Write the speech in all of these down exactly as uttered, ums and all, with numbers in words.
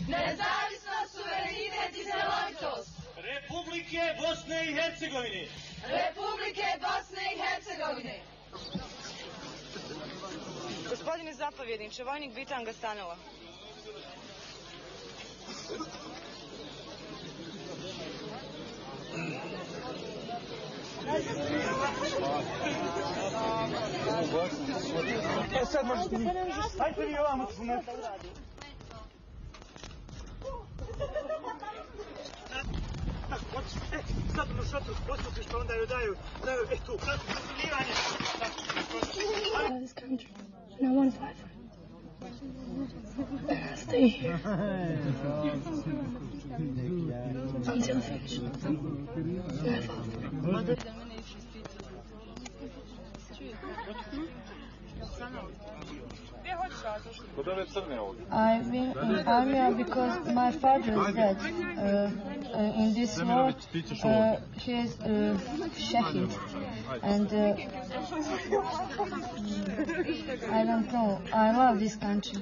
Nezavisnost, suverenitet i cjelovitost Republike Bosne i Hercegovine. Republike Bosne i Hercegovine. Gospodine zapovjedniče, vojnik Bitanga Stanila. E sad možete mi... Hajde vi ovamo ću ne... E, sad na šatru poslušiš pa onda joj daju, daju, e tu, sad zasljivanje. This country, and I want to fight for it. Stay here. Until finished. My father. I've been in Armenia because my father is dead. Uh, uh, in this war, uh, he is uh, shahid. And uh, I don't know, I love this country.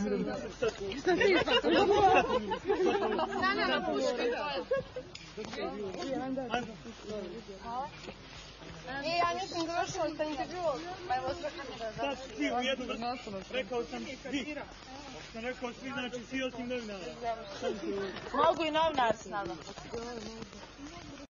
I ja nisam završila sa intervjuom, pa evo sve kamera. Sad svi u jednu vrstu, rekao sam svi. Sam rekao svi, znači svi osim novinara. Mogu i novinar s nama.